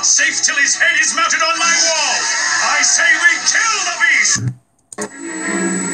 safe till his head is mounted on my wall. I say we kill the beast!